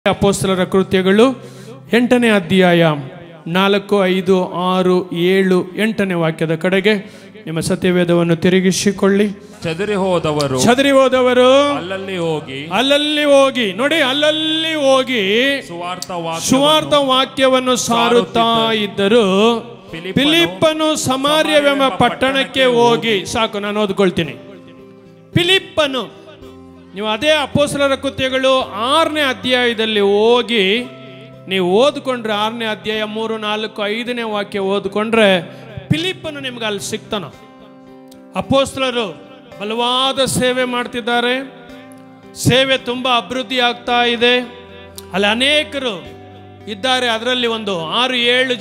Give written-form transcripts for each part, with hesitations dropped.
ಅಪೊಸ್ತಲರ ಕೃತ್ಯಗಳು 8ನೇ ಅಧ್ಯಾಯ 4, 5, 6, 7, 8ನೇ ವಾಕ್ಯದ ಕಡೆಗೆ ನಿಮ್ಮ ಸತ್ಯವೇದವನ್ನು ತಿರುಗಿಸಿಕೊಳ್ಳಿ. ಚದರಿ ಹೋದವರು ಅಲ್ಲಲ್ಲಿ ಹೋಗಿ ನೋಡಿ, ಅಲ್ಲಲ್ಲಿ ಹೋಗಿ ಸುವಾರ್ಥ ವಾಕ್ಯವನ್ನು ಸಾರುತ್ತಾ ಇದ್ದರು. ಫಿಲಿಪ್ಪನು ಸಮಾರ್ಯವೆಂಬ ಪಟ್ಟಣಕ್ಕೆ ಹೋಗಿ, ಸಾಕು ನಾನು ಓದ್ಕೊಳ್ತೀನಿ. ಫಿಲಿಪ್ಪನು, ನೀವು ಅದೇ ಅಪೊಸ್ತಲರ ಕೃತ್ಯಗಳು 6ನೇ ಅಧ್ಯಾಯದಲ್ಲಿ ಹೋಗಿ ನೀವು ಓದ್ಕೊಂಡ್ರೆ 6ನೇ ಅಧ್ಯಾಯ 3, 4, 5ನೇ ವಾಕ್ಯ ಓದ್ಕೊಂಡ್ರೆ ಫಿಲಿಪ್ಪನು ನಿಮ್ಗೆ ಅಲ್ಲಿ ಸಿಗ್ತಾನ. ಅಪೊಸ್ತಲರು ಬಲವಾದ ಸೇವೆ ಮಾಡ್ತಿದ್ದಾರೆ, ಸೇವೆ ತುಂಬ ಅಭಿವೃದ್ಧಿ ಆಗ್ತಾ ಇದೆ. ಅಲ್ಲಿ ಅನೇಕರು ಇದ್ದಾರೆ. ಅದರಲ್ಲಿ ಒಂದು 6-7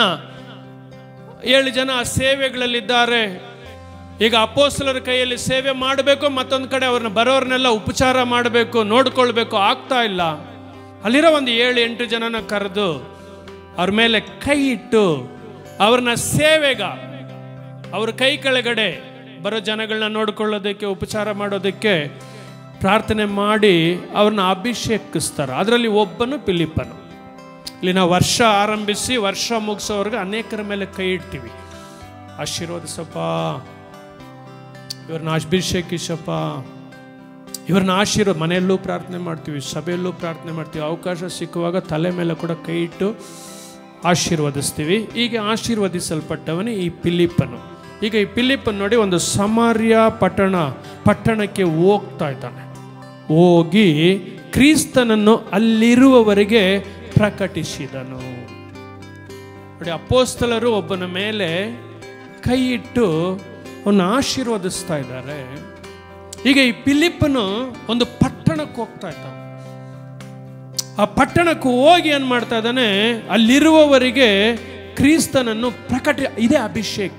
ಜನ ಸೇವೆಗಳಲ್ಲಿದ್ದಾರೆ. ಈಗ ಅಪೊಸ್ತಲರ ಕೈಯಲ್ಲಿ ಸೇವೆ ಮಾಡಬೇಕು, ಮತ್ತೊಂದು ಕಡೆ ಅವ್ರನ್ನ ಬರೋರ್ನೆಲ್ಲ ಉಪಚಾರ ಮಾಡಬೇಕು, ನೋಡ್ಕೊಳ್ಬೇಕು, ಆಗ್ತಾ ಇಲ್ಲ. ಅಲ್ಲಿರೋ ಒಂದು 7-8 ಜನನ ಕರೆದು ಅವ್ರ ಮೇಲೆ ಕೈ ಇಟ್ಟು ಅವ್ರನ್ನ ಸೇವೆಗ, ಅವ್ರ ಕೈ ಕೆಳಗಡೆ ಬರೋ ಜನಗಳನ್ನ ನೋಡ್ಕೊಳ್ಳೋದಕ್ಕೆ, ಉಪಚಾರ ಮಾಡೋದಕ್ಕೆ ಪ್ರಾರ್ಥನೆ ಮಾಡಿ ಅವ್ರನ್ನ ಅಭಿಷೇಕಿಸ್ತಾರೆ. ಅದರಲ್ಲಿ ಒಬ್ಬನು ಫಿಲಿಪ್ಪನು. ಇಲ್ಲಿ ನಾವು ವರ್ಷ ಆರಂಭಿಸಿ ವರ್ಷ ಮುಗಿಸೋರ್ಗೆ ಅನೇಕರ ಮೇಲೆ ಕೈ ಇಡ್ತೀವಿ. ಆಶೀರ್ವದಿಸಪ್ಪ, ಇವ್ರನ್ನ ಅಭಿಷೇಕಿಸಪ್ಪ, ಇವ್ರನ್ನ ಆಶೀರ್ವಾದ. ಮನೆಯಲ್ಲೂ ಪ್ರಾರ್ಥನೆ ಮಾಡ್ತೀವಿ, ಸಭೆಯಲ್ಲೂ ಪ್ರಾರ್ಥನೆ ಮಾಡ್ತೀವಿ. ಅವಕಾಶ ಸಿಕ್ಕುವಾಗ ತಲೆ ಮೇಲೆ ಕೂಡ ಕೈ ಇಟ್ಟು ಆಶೀರ್ವದಿಸ್ತೀವಿ. ಈಗ ಆಶೀರ್ವದಿಸಲ್ಪಟ್ಟವನೇ ಈ ಫಿಲಿಪ್ಪನು. ಈಗ ಈ ಫಿಲಿಪ್ಪನ್ ನೋಡಿ, ಒಂದು ಸಮಾರ್ಯ ಪಟ್ಟಣಕ್ಕೆ ಹೋಗ್ತಾ ಇದ್ದಾನೆ. ಹೋಗಿ ಕ್ರಿಸ್ತನನ್ನು ಅಲ್ಲಿರುವವರಿಗೆ ಪ್ರಕಟಿಸಿದನು. ನೋಡಿ, ಅಪೊಸ್ತಲರು ಒಬ್ಬನ ಮೇಲೆ ಕೈ ಇಟ್ಟು ಅವನ್ನ ಆಶೀರ್ವದಿಸ್ತಾ ಇದ್ದಾರೆ. ಈಗ ಈ ಫಿಲಿಪ್ಪನು ಒಂದು ಪಟ್ಟಣಕ್ಕೆ ಹೋಗ್ತಾ ಇದ್ದಾನೆ. ಆ ಪಟ್ಟಣಕ್ಕೆ ಹೋಗಿ ಏನ್ ಮಾಡ್ತಾ ಇದ್ದಾನೆ, ಅಲ್ಲಿರುವವರಿಗೆ ಕ್ರಿಸ್ತನನ್ನು ಇದೇ ಅಭಿಷೇಕ.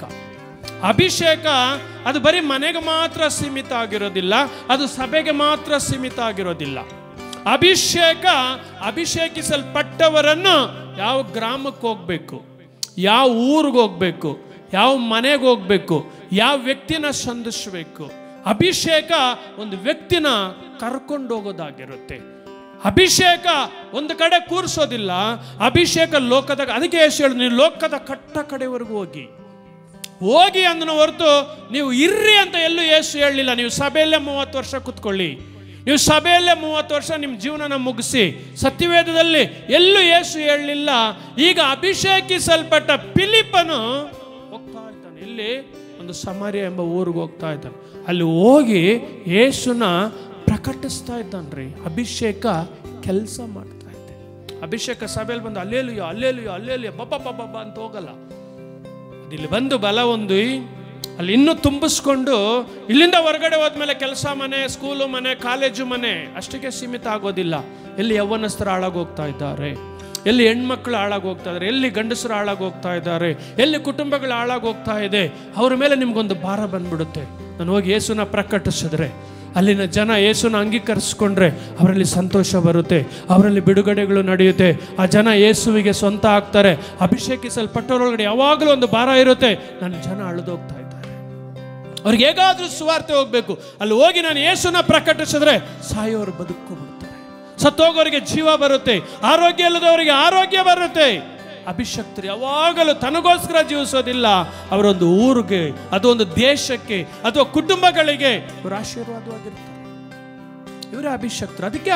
ಅದು ಬರೀ ಮನೆಗೆ ಮಾತ್ರ ಸೀಮಿತ ಆಗಿರೋದಿಲ್ಲ, ಅದು ಸಭೆಗೆ ಮಾತ್ರ ಸೀಮಿತ ಆಗಿರೋದಿಲ್ಲ. ಅಭಿಷೇಕಿಸಲ್ಪಟ್ಟವರನ್ನು ಯಾವ ಗ್ರಾಮಕ್ಕೆ ಹೋಗ್ಬೇಕು, ಯಾವ ಊರಿಗೆ ಹೋಗ್ಬೇಕು, ಯಾವ ಮನೆಗೆ ಹೋಗ್ಬೇಕು, ಯಾವ ವ್ಯಕ್ತಿನ ಸಂಧಿಸಬೇಕು. ಅಭಿಷೇಕ ಒಂದು ವ್ಯಕ್ತಿನ ಕರ್ಕೊಂಡು ಹೋಗೋದಾಗಿರುತ್ತೆ. ಅಭಿಷೇಕ ಒಂದು ಕಡೆ ಕೂರಿಸೋದಿಲ್ಲ. ಅಭಿಷೇಕ ಲೋಕದಾಗ, ಅದಕ್ಕೆ ಯೇಸು ಹೇಳಿದ್ರು, ನೀವು ಲೋಕದ ಕಟ್ಟ ಕಡೆವರೆಗೂ ಹೋಗಿ ಅಂದನ ಹೊರತು ನೀವು ಇರ್ರಿ ಅಂತ ಎಲ್ಲೂ ಯೇಸು ಹೇಳಲಿಲ್ಲ. ನೀವು ಸಭೆಯಲ್ಲೇ 30 ವರ್ಷ ಕೂತ್ಕೊಳ್ಳಿ, ನೀವು ಸಭೆಯಲ್ಲೇ 30 ವರ್ಷ ನಿಮ್ಮ ಜೀವನನ ಮುಗಿಸಿ, ಸತ್ಯವೇದದಲ್ಲಿ ಎಲ್ಲೂ ಯೇಸು ಹೇಳಲಿಲ್ಲ. ಈಗ ಅಭಿಷೇಕಿಸಲ್ಪಟ್ಟ ಫಿಲಿಪ್ಪನು ಹೋಗ್ತಾ ಇದ್ದಾನೆ. ಇಲ್ಲಿ ಒಂದು ಸಮಾರ್ಯ ಎಂಬ ಊರಿಗೆ ಹೋಗ್ತಾ ಇದ್ದಾನೆ. ಅಲ್ಲಿ ಹೋಗಿ ಯೇಸುನ ಪ್ರಕಟಿಸ್ತಾ ಇದ್ದಾನ್ರಿ. ಅಭಿಷೇಕ ಕೆಲಸ ಮಾಡ್ತಾ ಇದೆ. ಅಭಿಷೇಕ ಸಭೆಯಲ್ಲಿ ಬಂದು ಅಲ್ಲೇಲುಯ್ಯ ಅಲ್ಲೇಲುಯ್ಯ ಅಲ್ಲೇಲುಯ್ಯ ಬಬ್ಬ ಅಂತ ಹೋಗಲ್ಲ. ಇಲ್ಲಿ ಬಂದು ಬಲ ಹೊಂದಿ ಅಲ್ಲಿ ಇನ್ನೂ ತುಂಬಿಸ್ಕೊಂಡು ಇಲ್ಲಿಂದ ಹೊರಗಡೆ ಹೋದ್ಮೇಲೆ ಕೆಲಸ ಮನೆ, ಸ್ಕೂಲು ಮನೆ, ಕಾಲೇಜು ಮನೆ ಅಷ್ಟಕ್ಕೆ ಸೀಮಿತ ಆಗೋದಿಲ್ಲ. ಎಲ್ಲಿ ಯೌವನಸ್ಥರು ಹಾಳಾಗೋಗ್ತಾ ಇದ್ದಾರೆ, ಎಲ್ಲಿ ಹೆಣ್ಮಕ್ಳು ಹಾಳಾಗೋಗ್ತಾ ಇದ್ದಾರೆ, ಎಲ್ಲಿ ಗಂಡಸರು ಹಾಳಾಗೋಗ್ತಾ ಇದ್ದಾರೆ, ಎಲ್ಲಿ ಕುಟುಂಬಗಳು ಹಾಳಾಗೋಗ್ತಾ ಇದೆ, ಅವ್ರ ಮೇಲೆ ನಿಮ್ಗೊಂದು ಭಾರ ಬಂದ್ಬಿಡುತ್ತೆ. ನಾನು ಹೋಗಿ ಯೇಸುನ ಪ್ರಕಟಿಸಿದ್ರೆ, ಅಲ್ಲಿನ ಜನ ಯೇಸುನ ಅಂಗೀಕರಿಸ್ಕೊಂಡ್ರೆ ಅವರಲ್ಲಿ ಸಂತೋಷ ಬರುತ್ತೆ, ಅವರಲ್ಲಿ ಬಿಡುಗಡೆಗಳು ನಡೆಯುತ್ತೆ. ಆ ಜನ ಯೇಸುವಿಗೆ ಸ್ವಂತ ಆಗ್ತಾರೆ. ಅಭಿಷೇಕಿಸಲ್ಪಟ್ಟವರೊಳಗಡೆ ಯಾವಾಗಲೂ ಒಂದು ಭಾರ ಇರುತ್ತೆ. ನನ್ನ ಜನ ಅಳಿದೋಗ್ತಾ ಇದ್ದಾರೆ, ಅವ್ರಿಗೆ ಹೇಗಾದ್ರೂ ಸುವಾರ್ತೆ ಹೋಗ್ಬೇಕು. ಅಲ್ಲಿ ಹೋಗಿ ನಾನು ಯೇಸುನ ಪ್ರಕಟಿಸಿದ್ರೆ ಸಾಯೋರು ಬದುಕೋಬಿಡ್ತಾರೆ, ಸತ್ತೋಗೋರಿಗೆ ಜೀವ ಬರುತ್ತೆ, ಆರೋಗ್ಯ ಇಲ್ಲದವರಿಗೆ ಆರೋಗ್ಯ ಬರುತ್ತೆ. ಅಭಿಷಕ್ತರು ಯಾವಾಗಲೂ ತನಗೋಸ್ಕರ ಜೀವಿಸೋದಿಲ್ಲ. ಅವರೊಂದು ಊರಿಗೆ, ಅದೊಂದು ದೇಶಕ್ಕೆ ಅಥವಾ ಕುಟುಂಬಗಳಿಗೆ ಇವರು ಆಶೀರ್ವಾದವಾಗಿರ್ತಾರೆ. ಇವರೇ ಅಭಿಷಕ್ತರು. ಅದಕ್ಕೆ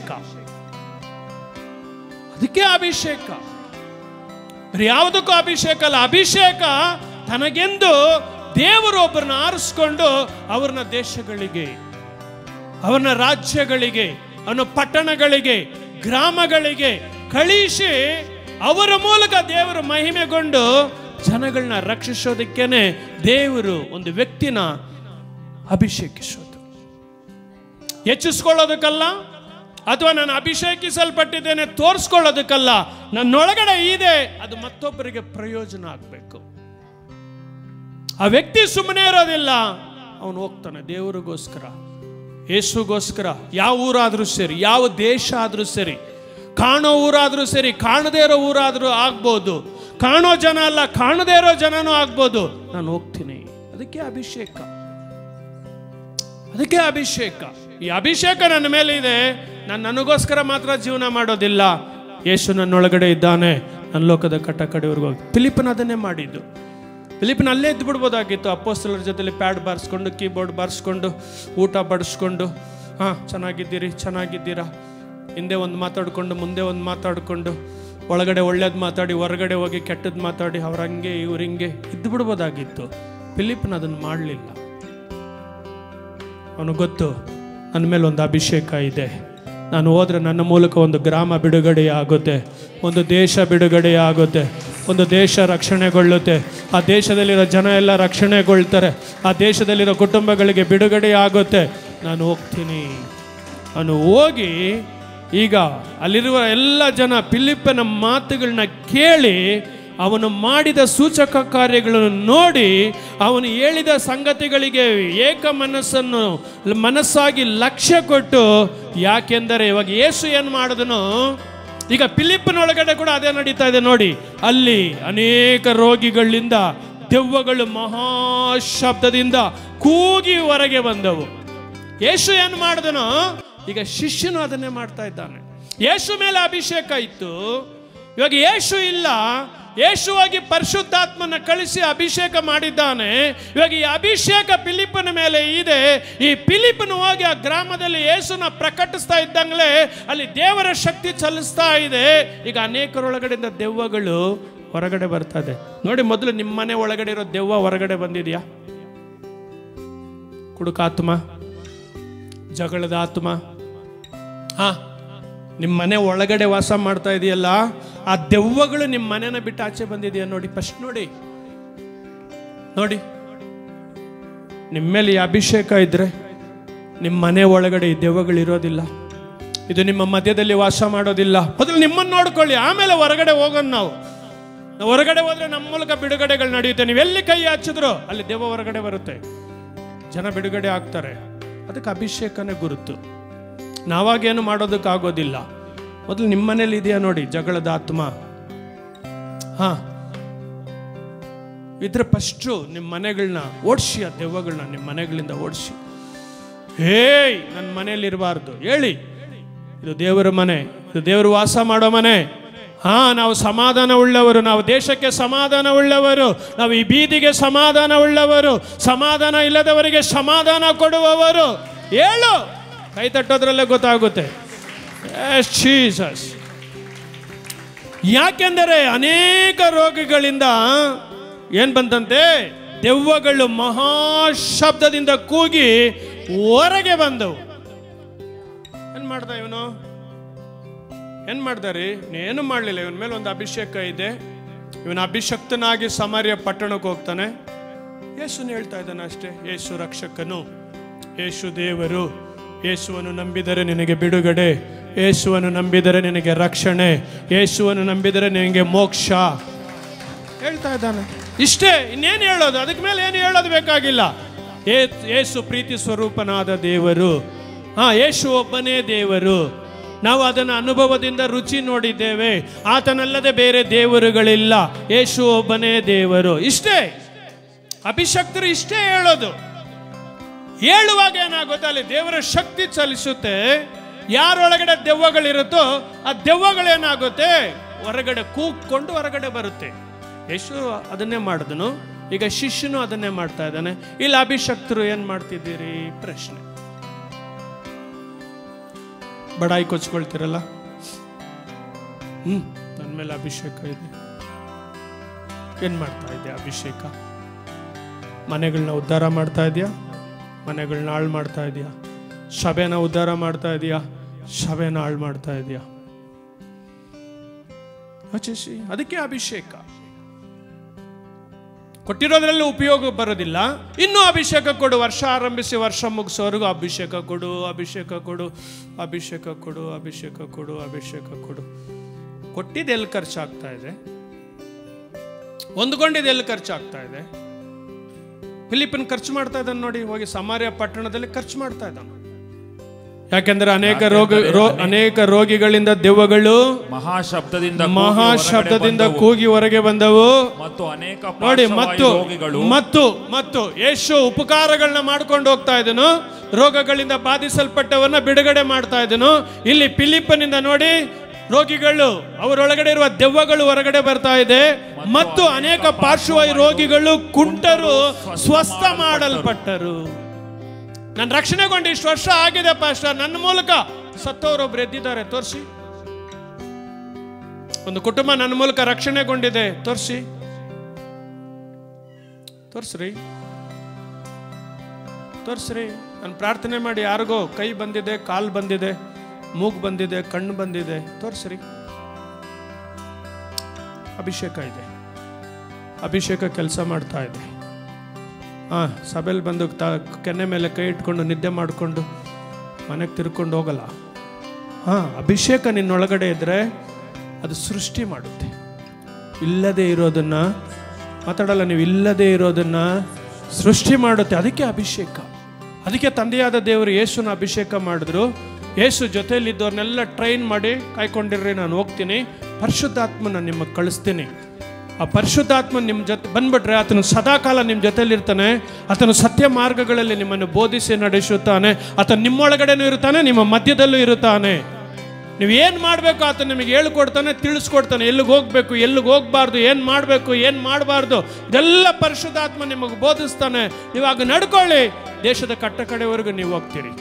ಅಭಿಷೇಕ ಯಾವುದಕ್ಕೂ ಅಭಿಷೇಕ ಅಲ್ಲ. ಅಭಿಷೇಕ ತನಗೆಂದು ದೇವರು ಒಬ್ಬರನ್ನ ಆರಿಸ್ಕೊಂಡು ಅವ್ರನ್ನ ದೇಶಗಳಿಗೆ, ಅವ್ರನ್ನ ರಾಜ್ಯಗಳಿಗೆ, ಅವನ ಪಟ್ಟಣಗಳಿಗೆ, ಗ್ರಾಮಗಳಿಗೆ ಕಳಿಸಿ ಅವರ ಮೂಲಕ ದೇವರು ಮಹಿಮೆಗೊಂಡು ಜನಗಳನ್ನ ರಕ್ಷಿಸೋದಕ್ಕೇನೆ ದೇವರು ಒಂದು ವ್ಯಕ್ತಿನ ಅಭಿಷೇಕಿಸೋದು. ಹೆಚ್ಚಿಸ್ಕೊಳ್ಳೋದಕ್ಕಲ್ಲ, ಅಥವಾ ನಾನು ಅಭಿಷೇಕಿಸಲ್ಪಟ್ಟಿದ್ದೇನೆ ತೋರಿಸ್ಕೊಳ್ಳೋದಕ್ಕಲ್ಲ. ನನ್ನೊಳಗಡೆ ಇದೆ, ಅದು ಮತ್ತೊಬ್ಬರಿಗೆ ಪ್ರಯೋಜನ ಆಗಬೇಕು. ಆ ವ್ಯಕ್ತಿ ಸುಮ್ಮನೆ ಇರೋದಿಲ್ಲ, ಅವನು ಹೋಗ್ತಾನೆ ದೇವರಿಗೋಸ್ಕರ, ಯೇಸುಗೋಸ್ಕರ. ಯಾವ ಊರಾದ್ರೂ ಸರಿ, ಯಾವ ದೇಶ ಆದ್ರೂ ಸರಿ, ಕಾಣೋ ಊರಾದ್ರೂ ಸರಿ, ಕಾಣದೇ ಇರೋ ಊರಾದ್ರೂ ಆಗ್ಬೋದು, ಕಾಣೋ ಜನ ಅಲ್ಲ ಕಾಣದೇ ಇರೋ ಜನನೂ ಆಗ್ಬೋದು, ನಾನು ಹೋಗ್ತೀನಿ. ಅದಕ್ಕೆ ಅಭಿಷೇಕ. ಈ ಅಭಿಷೇಕ ನನ್ನ ಮೇಲೆ ಇದೆ, ನಾನು ನನಗೋಸ್ಕರ ಮಾತ್ರ ಜೀವನ ಮಾಡೋದಿಲ್ಲ, ಯೇಸು ನನ್ನೊಳಗಡೆ ಇದ್ದಾನೆ, ನನ್ನ ಲೋಕದ ಕಟ್ಟ ಕಡೆವರೆಗೂ ಹೋಗಿ. ಫಿಲಿಪ್ಪನ ಅದನ್ನೇ ಮಾಡಿದ್ದು. ಫಿಲಿಪ್ಪನ ಅಲ್ಲೇ ಇದ್ದು ಬಿಡ್ಬೋದಾಗಿತ್ತು, ಅಪೊಸ್ತಲರ ಜೊತೆಲಿ ಪ್ಯಾಡ್ ಬಾರಿಸ್ಕೊಂಡು, ಕೀಬೋರ್ಡ್ ಬಾರಿಸ್ಕೊಂಡು, ಊಟ ಬಡಿಸ್ಕೊಂಡು, ಚೆನ್ನಾಗಿದ್ದೀರಾ, ಹಿಂದೆ ಒಂದು ಮಾತಾಡಿಕೊಂಡು ಮುಂದೆ ಒಂದು ಮಾತಾಡಿಕೊಂಡು, ಒಳಗಡೆ ಒಳ್ಳೇದು ಮಾತಾಡಿ ಹೊರಗಡೆ ಹೋಗಿ ಕೆಟ್ಟದ್ದು ಮಾತಾಡಿ, ಅವ್ರಂಗೆ ಇವ್ರಿಂಗೆ ಇದ್ದು ಬಿಡ್ಬೋದಾಗಿತ್ತು. ಫಿಲಿಪ್ಪನ ಅದನ್ನು ಮಾಡಲಿಲ್ಲ. ಅವನು ಗೊತ್ತು, ನನ್ನ ಮೇಲೆ ಒಂದು ಅಭಿಷೇಕ ಇದೆ, ನಾನು ಹೋದರೆ ನನ್ನ ಮೂಲಕ ಒಂದು ಗ್ರಾಮ ಬಿಡುಗಡೆ ಆಗುತ್ತೆ, ಒಂದು ದೇಶ ಬಿಡುಗಡೆ ಆಗುತ್ತೆ, ಒಂದು ದೇಶ ರಕ್ಷಣೆಗೊಳ್ಳುತ್ತೆ, ಆ ದೇಶದಲ್ಲಿರೋ ಜನ ಎಲ್ಲ ರಕ್ಷಣೆಗೊಳ್ತಾರೆ, ಆ ದೇಶದಲ್ಲಿರೋ ಕುಟುಂಬಗಳಿಗೆ ಬಿಡುಗಡೆ ಆಗುತ್ತೆ, ನಾನು ಹೋಗ್ತೀನಿ. ಅವನು ಹೋಗಿ ಈಗ ಅಲ್ಲಿರುವ ಎಲ್ಲ ಜನ ಫಿಲಿಪ್ಪನ ಮಾತುಗಳನ್ನ ಕೇಳಿ, ಅವನು ಮಾಡಿದ ಸೂಚಕ ಕಾರ್ಯಗಳನ್ನು ನೋಡಿ, ಅವನು ಹೇಳಿದ ಸಂಗತಿಗಳಿಗೆ ಏಕ ಮನಸ್ಸಾಗಿ ಲಕ್ಷ್ಯ ಕೊಟ್ಟು, ಯಾಕೆಂದರೆ ಇವಾಗ ಯೇಸು ಏನು ಮಾಡಿದನು, ಈಗ ಫಿಲಿಪ್ಪನೊಳಗಡೆ ಕೂಡ ಅದೇ ನಡೀತಾ ಇದೆ ನೋಡಿ. ಅಲ್ಲಿ ಅನೇಕ ರೋಗಿಗಳಿಂದ ದೆವ್ವಗಳು ಮಹಾಶಬ್ದದಿಂದ ಕೂಗಿ ಹೊರಗೆ ಬಂದವು. ಯೇಸು ಏನು ಮಾಡಿದನೋ ಈಗ ಶಿಷ್ಯನು ಅದನ್ನೇ ಮಾಡ್ತಾ ಇದ್ದಾನೆ. ಯೇಸು ಮೇಲೆ ಅಭಿಷೇಕ ಇತ್ತು, ಇವಾಗ ಯೇಸು ಇಲ್ಲ, ಯೇಸುವಾಗಿ ಪರಿಶುದ್ಧಾತ್ಮನ ಕಳಿಸಿ ಅಭಿಷೇಕ ಮಾಡಿದ್ದಾನೆ. ಇವಾಗ ಈ ಅಭಿಷೇಕ ಫಿಲಿಪ್ಪನ ಮೇಲೆ ಇದೆ. ಈ ಫಿಲಿಪ್ಪನು ಹೋಗಿ ಆ ಗ್ರಾಮದಲ್ಲಿ ಯೇಸುನ ಪ್ರಕಟಿಸ್ತಾ ಇದ್ದಂಗಲೇ ಅಲ್ಲಿ ದೇವರ ಶಕ್ತಿ ಚಲಿಸ್ತಾ ಇದೆ. ಈಗ ಅನೇಕರೊಳಗಡೆಯಿಂದ ದೆವ್ವಗಳು ಹೊರಗಡೆ ಬರ್ತಾ ಇದೆ ನೋಡಿ. ಮೊದಲು ನಿಮ್ಮ ಮನೆ ಒಳಗಡೆ ಇರೋ ದೆವ್ವ ಹೊರಗಡೆ ಬಂದಿದೆಯಾ? ಕುಡುಕಾತ್ಮ, ಜಗಳದ ಆತ್ಮ, ನಿಮ್ಮ ಮನೆ ಒಳಗಡೆ ವಾಸ ಮಾಡ್ತಾ ಇದೆಯಲ್ಲ, ಆ ದೆವ್ವಗಳು ನಿಮ್ಮ ಮನೆನ ಬಿಟ್ಟು ಆಚೆ ಬಂದಿದೆಯಾ ನೋಡಿ. ಫಸ್ಟ್ ನೋಡಿ, ನಿಮ್ಮ ಮೇಲೆ ಈ ಅಭಿಷೇಕ ಇದ್ರೆ ನಿಮ್ಮ ಮನೆ ಒಳಗಡೆ ಈ ದೆವ್ವಗಳು ಇರೋದಿಲ್ಲ, ಇದು ನಿಮ್ಮ ಮಧ್ಯದಲ್ಲಿ ವಾಸ ಮಾಡೋದಿಲ್ಲ. ಮೊದಲು ನಿಮ್ಮನ್ನು ನೋಡ್ಕೊಳ್ಳಿ, ಆಮೇಲೆ ಹೊರಗಡೆ ಹೋಗೋಣ. ನಾವು ಹೊರಗಡೆ ಹೋದ್ರೆ ನಮ್ಮ ಮೂಲಕ ಬಿಡುಗಡೆಗಳು ನಡೆಯುತ್ತೆ. ನೀವೆಲ್ಲಿ ಕೈ ಹಚ್ಚಿದ್ರು ಅಲ್ಲಿ ದೆವ್ವ ಹೊರಗಡೆ ಬರುತ್ತೆ, ಜನ ಬಿಡುಗಡೆ ಆಗ್ತಾರೆ. ಅದಕ್ಕೆ ಅಭಿಷೇಕನೇ ಗುರುತು. ನಾವಾಗೇನು ಮಾಡೋದಕ್ಕಾಗೋದಿಲ್ಲ. ಮೊದಲು ನಿಮ್ಮ ಮನೇಲಿ ಇದೆಯಾ ನೋಡಿ ಜಗಳದ ಆತ್ಮ, ಇದ್ರೆ ಫಸ್ಟು ನಿಮ್ಮ ಮನೆಗಳನ್ನ ಓಡಿಸಿ, ಆ ದೆವ್ವಗಳನ್ನ ನಿಮ್ಮ ಮನೆಗಳಿಂದ ಓಡಿಸಿ. ನನ್ನ ಮನೆಯಲ್ಲಿ ಇರಬಾರ್ದು ಹೇಳಿ, ಇದು ದೇವರ ಮನೆ, ಇದು ದೇವರು ವಾಸ ಮಾಡೋ ಮನೆ. ನಾವು ಸಮಾಧಾನ ಉಳ್ಳವರು, ನಾವು ದೇಶಕ್ಕೆ ಸಮಾಧಾನ ಉಳ್ಳವರು, ನಾವು ಈ ಬೀದಿಗೆ ಸಮಾಧಾನ ಉಳ್ಳವರು, ಸಮಾಧಾನ ಇಲ್ಲದವರಿಗೆ ಸಮಾಧಾನ ಕೊಡುವವರು. ಹೇಳು, ಕೈ ತಟ್ಟೋದ್ರಲ್ಲೇ ಗೊತ್ತಾಗುತ್ತೆ. ಜೀಸಸ್. ಯಾಕೆಂದರೆ ಅನೇಕ ರೋಗಿಗಳಿಂದ ಏನ್ ಬಂತಂತೆ, ದೆವ್ವಗಳು ಮಹಾಶಬ್ದದಿಂದ ಕೂಗಿ ಹೊರಗೆ ಬಂದವು. ಏನ್ ಮಾಡ್ದ ಇವನು? ಏನ್ ಮಾಡ್ದಾರಿ? ಏನು ಮಾಡಲಿಲ್ಲ. ಇವನ ಮೇಲೆ ಒಂದು ಅಭಿಷೇಕ ಇದೆ. ಇವನ ಅಭಿಷಕ್ತನಾಗಿ ಸಮಾರ್ಯ ಪಟ್ಟಣಕ್ಕೆ ಹೋಗ್ತಾನೆ. ಯೇಸುನ ಹೇಳ್ತಾ ಇದ್ದಾನೆ ಅಷ್ಟೇ, ಯೇಸು ರಕ್ಷಕನು, ಯೇಸು ದೇವರು, ಯೇಸುವನ್ನು ನಂಬಿದರೆ ನಿನಗೆ ಬಿಡುಗಡೆ, ಯೇಸುವನ್ನು ನಂಬಿದರೆ ನಿನಗೆ ರಕ್ಷಣೆ, ಯೇಸುವನ್ನು ನಂಬಿದರೆ ನಿನಗೆ ಮೋಕ್ಷ ಹೇಳ್ತಾ ಇದ್ದಾನೆ. ಇಷ್ಟೇ, ಇನ್ನೇನು ಹೇಳೋದು? ಅದಕ್ಕೆ ಮೇಲೆ ಏನು ಹೇಳೋದು ಬೇಕಾಗಿಲ್ಲ. ಯೇಸು ಪ್ರೀತಿ ಸ್ವರೂಪನಾದ ದೇವರು. ಯೇಸು ಒಬ್ಬನೇ ದೇವರು. ನಾವು ಅದನ್ನು ಅನುಭವದಿಂದ ರುಚಿ ನೋಡಿದ್ದೇವೆ. ಆತನಲ್ಲದೆ ಬೇರೆ ದೇವರುಗಳಿಲ್ಲ, ಯೇಸು ಒಬ್ಬನೇ ದೇವರು. ಇಷ್ಟೇ ಅಭಿಷಕ್ತರು ಇಷ್ಟೇ ಹೇಳೋದು. ಹೇಳುವಾಗ ಏನಾಗುತ್ತೆ, ಅಲ್ಲಿ ದೇವರ ಶಕ್ತಿ ಚಲಿಸುತ್ತೆ. ಯಾರೊಳಗಡೆ ದೆವ್ವಗಳಿರುತ್ತೋ ಆ ದೆವ್ವಗಳೇನಾಗುತ್ತೆ, ಹೊರಗಡೆ ಕೂಗ್ಕೊಂಡು ಹೊರಗಡೆ ಬರುತ್ತೆ. ಯೇಸು ಅದನ್ನೇ ಮಾಡಿದನು. ಈಗ ಶಿಷ್ಯನು ಅದನ್ನೇ ಮಾಡ್ತಾ ಇದ್ದಾನೆ. ಇಲ್ಲಿ ಅಭಿಷಕ್ತರು ಏನ್ ಮಾಡ್ತಿದ್ದೀರಿ? ಪ್ರಶ್ನೆ. ಬಡಾಯಿ ಕೊಚ್ಕೊಳ್ತಿರಲ್ಲ, ನನ್ನ ಮೇಲೆ ಅಭಿಷೇಕ ಇದೆ, ಏನ್ ಮಾಡ್ತಾ ಇದೆಯಾ? ಅಭಿಷೇಕ ಮನೆಗಳನ್ನ ಉದ್ಧಾರ ಮಾಡ್ತಾ ಇದೆಯಾ? ಮನೆಗಳನ್ನ ಹಾಳು ಮಾಡ್ತಾ ಇದೆಯಾ? ಸಭೆನ ಉದ್ಧಾರ ಮಾಡ್ತಾ ಇದೆಯಾ? ಸಭೆನ ಹಾಳು ಮಾಡ್ತಾ ಇದೆಯಾ? ಅದಕ್ಕೆ ಅಭಿಷೇಕ ಕೊಟ್ಟಿರೋದ್ರಲ್ಲಿ ಉಪಯೋಗ ಬರೋದಿಲ್ಲ. ಇನ್ನೂ ಅಭಿಷೇಕ ಕೊಡು, ವರ್ಷ ಆರಂಭಿಸಿ ವರ್ಷ ಮುಗಿಸೋವರೆಗೂ ಅಭಿಷೇಕ ಕೊಡು, ಅಭಿಷೇಕ ಕೊಡು, ಅಭಿಷೇಕ ಕೊಡು, ಅಭಿಷೇಕ ಕೊಡು, ಅಭಿಷೇಕ ಕೊಡು. ಕೊಟ್ಟಿದ್ದು ಎಲ್ಲಿ ಖರ್ಚಾಗ್ತಾ ಇದೆ? ಹೊಂದ್ಕೊಂಡಿದ್ದು ಎಲ್ಲಿ ಖರ್ಚಾಗ್ತಾ ಇದೆ? ಫಿಲಿಪ್ಪನ್ ಖರ್ಚು ಮಾಡ್ತಾ ಇದ್ದಾನೆ ನೋಡಿ, ಹೋಗಿ ಸಮಾರ್ಯ ಪಟ್ಟಣದಲ್ಲಿ ಖರ್ಚು ಮಾಡ್ತಾ ಇದ್ದಾನೆ. ಯಾಕೆಂದ್ರೆ ಅನೇಕ ರೋಗಿಗಳಿಂದ ದೆವ್ವಗಳು ಮಹಾಶಬ್ದದಿಂದ ಕೂಗಿ ಹೊರಗೆ ಬಂದವು. ನೋಡಿ, ಮತ್ತು ಯೇಸು ಉಪಕಾರಗಳನ್ನ ಮಾಡ್ಕೊಂಡು ಹೋಗ್ತಾ ಇದ್ದನು, ರೋಗಗಳಿಂದ ಬಾಧಿಸಲ್ಪಟ್ಟವನ್ನ ಬಿಡುಗಡೆ ಮಾಡ್ತಾ ಇದ್ದನು. ಇಲ್ಲಿ ಫಿಲಿಪ್ಪನಿಂದ ನೋಡಿ, ರೋಗಿಗಳು ಅವರೊಳಗಡೆ ಇರುವ ದೆವ್ವಗಳು ಹೊರಗಡೆ ಬರ್ತಾ ಇದೆ, ಮತ್ತು ಅನೇಕ ಪಾರ್ಶ್ವವಾಯು ರೋಗಿಗಳು ಕುಂಟರು ಸ್ವಸ್ಥ ಮಾಡಲ್ಪಟ್ಟರು. ನಾನು ರಕ್ಷಣೆಗೊಂಡು ಇಷ್ಟು ವರ್ಷ ಆಗಿದೆ ಪಾಸ್ಟರ್, ನನ್ನ ಮೂಲಕ ಸತ್ತವರೊಬ್ರು ಎದ್ದಿದ್ದಾರೆ ತೋರಿಸಿ. ಒಂದು ಕುಟುಂಬ ನನ್ನ ಮೂಲಕ ರಕ್ಷಣೆಗೊಂಡಿದೆ ತೋರಿಸ್ರಿ. ನಾನು ಪ್ರಾರ್ಥನೆ ಮಾಡಿ ಯಾರಿಗೋ ಕೈ ಬಂದಿದೆ, ಕಾಲು ಬಂದಿದೆ, ಮೂಗು ಬಂದಿದೆ, ಕಣ್ಣು ಬಂದಿದೆ ತೋರಿಸ್ರಿ. ಅಭಿಷೇಕ ಇದೆ, ಅಭಿಷೇಕ ಕೆಲಸ ಮಾಡ್ತಾ ಇದೆ. ಸಭೆಯಲ್ಲಿ ಬಂದು ಕೆನ್ನೆ ಮೇಲೆ ಕೈ ಇಟ್ಕೊಂಡು ನಿದ್ದೆ ಮಾಡಿಕೊಂಡು ಮನೆಗೆ ತಿರ್ಕೊಂಡು ಹೋಗಲ್ಲ. ಅಭಿಷೇಕ ನಿನ್ನೊಳಗಡೆ ಇದ್ದರೆ ಅದು ಸೃಷ್ಟಿ ಮಾಡುತ್ತೆ. ಇಲ್ಲದೆ ಇರೋದನ್ನ ಮಾತಾಡಲ್ಲ, ನೀವು ಇಲ್ಲದೆ ಇರೋದನ್ನ ಸೃಷ್ಟಿ ಮಾಡುತ್ತೆ. ಅದಕ್ಕೆ ಅಭಿಷೇಕ. ಅದಕ್ಕೆ ತಂದೆಯಾದ ದೇವರು ಯೇಸುನ ಅಭಿಷೇಕ ಮಾಡಿದ್ರು. ಯೇಸು ಜೊತೆಯಲ್ಲಿದ್ದವ್ರನ್ನೆಲ್ಲ ಟ್ರೈನ್ ಮಾಡಿ ಕಾಯ್ಕೊಂಡಿರ್ರಿ, ನಾನು ಹೋಗ್ತೀನಿ, ಪರಿಶುದ್ಧಾತ್ಮನ ನಿಮಗೆ ಕಳಿಸ್ತೀನಿ. ಆ ಪರಿಶುದ್ಧಾತ್ಮ ನಿಮ್ಮ ಜೊತೆ ಬಂದ್ಬಿಟ್ರೆ ಆತನು ಸದಾಕಾಲ ನಿಮ್ಮ ಜೊತೆಯಲ್ಲಿರ್ತಾನೆ. ಆತನು ಸತ್ಯ ಮಾರ್ಗಗಳಲ್ಲಿ ನಿಮ್ಮನ್ನು ಬೋಧಿಸಿ ನಡೆಸುತ್ತಾನೆ. ಆತನು ನಿಮ್ಮೊಳಗಡೆನೂ ಇರ್ತಾನೆ, ನಿಮ್ಮ ಮಧ್ಯದಲ್ಲೂ ಇರುತ್ತಾನೆ. ನೀವು ಏನು ಮಾಡಬೇಕು ಆತನು ನಿಮಗೆ ಹೇಳ್ಕೊಡ್ತಾನೆ, ತಿಳಿಸ್ಕೊಡ್ತಾನೆ. ಎಲ್ಲಿಗೆ ಹೋಗ್ಬೇಕು, ಎಲ್ಲಿಗೆ ಹೋಗ್ಬಾರ್ದು, ಏನು ಮಾಡಬೇಕು, ಏನು ಮಾಡಬಾರ್ದು, ಇದೆಲ್ಲ ಪರಿಶುದ್ಧಾತ್ಮ ನಿಮಗೆ ಬೋಧಿಸ್ತಾನೆ. ನೀವು ಆಗ ನಡ್ಕೊಳ್ಳಿ, ದೇಶದ ಕಟ್ಟ ಕಡೆವರೆಗೂ ನೀವು ಹೋಗ್ತೀರಿ.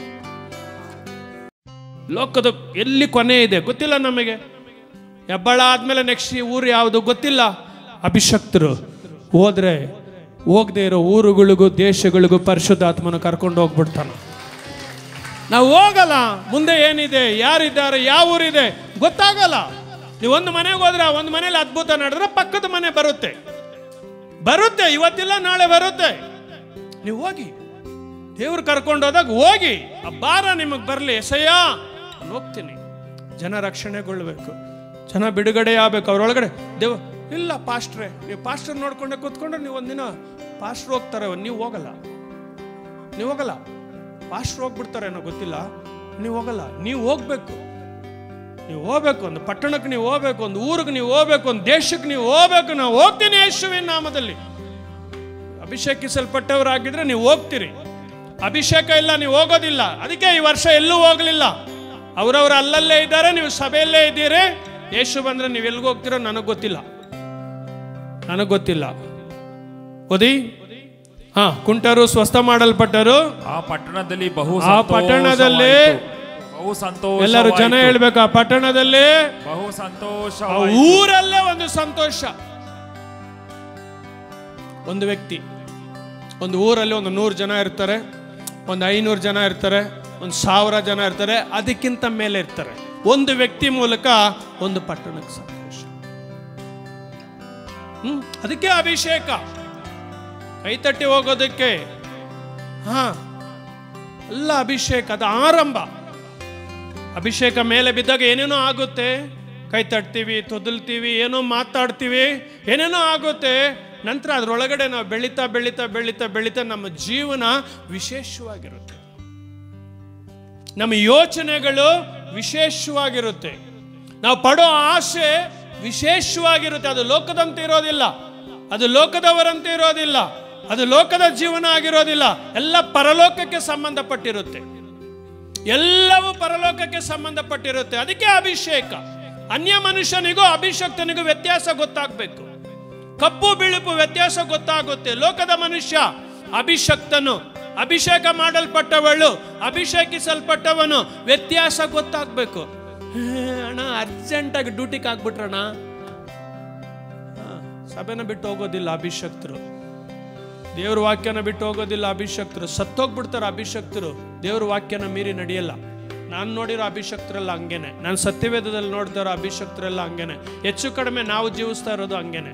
ಲೋಕದ ಎಲ್ಲಿ ಕೊನೆ ಇದೆ ಗೊತ್ತಿಲ್ಲ ನಮಗೆ. ಹೆಬ್ಬಾಳ ಆದ್ಮೇಲೆ ನೆಕ್ಸ್ಟ್ ಊರು ಯಾವುದು ಗೊತ್ತಿಲ್ಲ. ಅಭಿಷಕ್ತರು ಹೋದ್ರೆ ಹೋಗದೆ ಇರೋ ಊರುಗಳಿಗೂ ದೇಶಗಳಿಗೂ ಪರಿಶುದ್ಧಾತ್ಮನ ಕರ್ಕೊಂಡು ಹೋಗ್ಬಿಡ್ತಾನೆ. ನಾವು ಹೋಗಲ್ಲ, ಮುಂದೆ ಏನಿದೆ, ಯಾರಿದ್ದಾರೆ, ಯಾವ ಊರಿದೆ ಗೊತ್ತಾಗಲ್ಲ. ನೀವು ಒಂದು ಮನೆಗೆ ಹೋದ್ರೆ ಆ ಒಂದು ಮನೇಲಿ ಅದ್ಭುತ ನಡೆದ್ರೆ ಪಕ್ಕದ ಮನೆ ಬರುತ್ತೆ, ಇವತ್ತಿಲ್ಲ ನಾಳೆ ಬರುತ್ತೆ. ನೀವು ಹೋಗಿ, ದೇವ್ರು ಕರ್ಕೊಂಡು ಹೋದಾಗ ಹೋಗಿ, ಆ ಭಾರ ನಿಮಗೆ ಬರಲಿ. ಎಸಯ್ಯ ನಾನು ಹೋಗ್ತೀನಿ. ಜನ ರಕ್ಷಣೆಗೊಳ್ಬೇಕು, ಜನ ಬಿಡುಗಡೆ ಆಗ್ಬೇಕು. ಅವ್ರೊಳಗಡೆ ದೇವ ಇಲ್ಲ ಪಾಸ್ಟ್ರೇ, ನೀವು ಪಾಸ್ಟರ್ ನೋಡ್ಕೊಂಡೆ ಕೂತ್ಕೊಂಡ್ರೆ ನೀವು ಒಂದಿನ ಪಾಸ್ಟ್ರ್ ಹೋಗ್ತಾರೆ, ನೀವು ಹೋಗಲ್ಲ. ಪಾಸ್ಟ್ರ್ ಹೋಗ್ಬಿಡ್ತಾರೆ ಏನೋ ಗೊತ್ತಿಲ್ಲ, ನೀವು ಹೋಗಲ್ಲ. ನೀವು ಹೋಗ್ಬೇಕು. ಒಂದು ಪಟ್ಟಣಕ್ಕೆ ನೀವು ಹೋಗ್ಬೇಕು, ಒಂದು ಊರಿಗೆ ನೀವು ಹೋಗ್ಬೇಕು, ಒಂದು ದೇಶಕ್ಕೆ ನೀವು ಹೋಗ್ಬೇಕು. ನಾವು ಹೋಗ್ತೀನಿ ಯೇಸುವಿನ ನಾಮದಲ್ಲಿ. ಅಭಿಷೇಕಿಸಲ್ಪಟ್ಟವರಾಗಿದ್ರೆ ನೀವು ಹೋಗ್ತೀರಿ. ಅಭಿಷೇಕ ಇಲ್ಲ, ನೀವು ಹೋಗೋದಿಲ್ಲ. ಅದಕ್ಕೆ ಈ ವರ್ಷ ಎಲ್ಲೂ ಹೋಗಲಿಲ್ಲ. ಅವರವರು ಅಲ್ಲಲ್ಲೇ ಇದ್ದಾರೆ, ನೀವು ಸಭೆಯಲ್ಲೇ ಇದ್ದೀರಿ. ಯೇಸು ಬಂದ್ರೆ ನೀವು ಎಲ್ಲಿಗೆ ಹೋಗ್ತೀರೋ ನನಗೆ ಗೊತ್ತಿಲ್ಲ. ಓದಿ. ಕುಂಟರು ಸ್ವಸ್ಥ ಮಾಡಲ್ಪಟ್ಟರು. ಆ ಪಟ್ಟಣದಲ್ಲಿ ಬಹು ಸಂತೋಷ. ಎಲ್ಲರೂ ಜನ ಹೇಳ್ಬೇಕು, ಆ ಪಟ್ಟಣದಲ್ಲಿ ಬಹು ಸಂತೋಷ. ಊರಲ್ಲೇ ಒಂದು ಸಂತೋಷ. ಒಂದು ವ್ಯಕ್ತಿ, ಒಂದು ಊರಲ್ಲಿ ಒಂದು 100 ಜನ ಇರ್ತಾರೆ, ಒಂದು 500 ಜನ ಇರ್ತಾರೆ, ಒಂದು 1000 ಜನ ಇರ್ತಾರೆ, ಅದಕ್ಕಿಂತ ಮೇಲೆ ಇರ್ತಾರೆ. ಒಂದು ವ್ಯಕ್ತಿ ಮೂಲಕ ಒಂದು ಪಟ್ಟಣಕ್ಕೆ ಸಂತೋಷ. ಅದಕ್ಕೆ ಅಭಿಷೇಕ. ಕೈತಟ್ಟಿ ಹೋಗೋದಕ್ಕೆ ಎಲ್ಲ ಅಭಿಷೇಕ, ಅದು ಆರಂಭ. ಅಭಿಷೇಕ ಮೇಲೆ ಬಿದ್ದಾಗ ಏನೇನೋ ಆಗುತ್ತೆ. ಕೈ ತಟ್ತೀವಿ, ತೊದಲ್ತೀವಿ, ಏನೋ ಮಾತಾಡ್ತೀವಿ, ಏನೇನೋ ಆಗುತ್ತೆ. ನಂತರ ಅದರೊಳಗಡೆ ನಾವು ಬೆಳೀತಾ ಬೆಳೀತಾ ಬೆಳೀತಾ ಬೆಳೀತಾ ನಮ್ಮ ಜೀವನ ವಿಶೇಷವಾಗಿರುತ್ತೆ. ನಮ್ಮ ಯೋಚನೆಗಳು ವಿಶೇಷವಾಗಿರುತ್ತೆ. ನಾವು ಪಡೋ ಆಸೆ ವಿಶೇಷವಾಗಿರುತ್ತೆ. ಅದು ಲೋಕದಂತೆ ಇರೋದಿಲ್ಲ, ಅದು ಲೋಕದವರಂತೆ ಇರೋದಿಲ್ಲ, ಅದು ಲೋಕದ ಜೀವನ ಆಗಿರೋದಿಲ್ಲ. ಎಲ್ಲ ಪರಲೋಕಕ್ಕೆ ಸಂಬಂಧಪಟ್ಟಿರುತ್ತೆ. ಎಲ್ಲವೂ ಪರಲೋಕಕ್ಕೆ ಸಂಬಂಧಪಟ್ಟಿರುತ್ತೆ. ಅದಕ್ಕೆ ಅಭಿಷೇಕ. ಅನ್ಯ ಮನುಷ್ಯನಿಗೂ ಅಭಿಷಕ್ತನಿಗೂ ವ್ಯತ್ಯಾಸ ಗೊತ್ತಾಗಬೇಕು. ಕಪ್ಪು ಬಿಳುಪು ವ್ಯತ್ಯಾಸ ಗೊತ್ತಾಗುತ್ತೆ. ಲೋಕದ ಮನುಷ್ಯ ಅಭಿಷಕ್ತನು, ಅಭಿಷೇಕ ಮಾಡಲ್ಪಟ್ಟವಳು, ಅಭಿಷೇಕಿಸಲ್ಪಟ್ಟವನು, ವ್ಯತ್ಯಾಸ ಗೊತ್ತಾಗಬೇಕು. ಅಣ್ಣ ಅರ್ಜೆಂಟಾಗಿ ಡ್ಯೂಟಿಗೆ ಆಗ್ಬಿಟ್ರಣ್ಣ, ಸಭೆನ ಬಿಟ್ಟು ಹೋಗೋದಿಲ್ಲ ಅಭಿಷಕ್ತರು. ದೇವ್ರ ವಾಕ್ಯನ ಬಿಟ್ಟು ಹೋಗೋದಿಲ್ಲ ಅಭಿಷಕ್ತರು. ಸತ್ತೋಗ್ಬಿಡ್ತಾರೆ ಅಭಿಷಕ್ತರು. ದೇವ್ರ ವಾಕ್ಯನ ಮೀರಿ ನಡೆಯಲ್ಲ. ನಾನು ನೋಡಿರೋ ಅಭಿಷಕ್ತರೆಲ್ಲ ಹಂಗೇನೆ, ನಾನು ಸತ್ಯವೇದದಲ್ಲಿ ನೋಡ್ತಾ ಇರೋ ಅಭಿಷಕ್ತರೆಲ್ಲ ಹಂಗೇನೆ. ಹೆಚ್ಚು ಕಡಿಮೆ ನಾವು ಜೀವಿಸ್ತಾ ಇರೋದು ಹಂಗೇನೆ.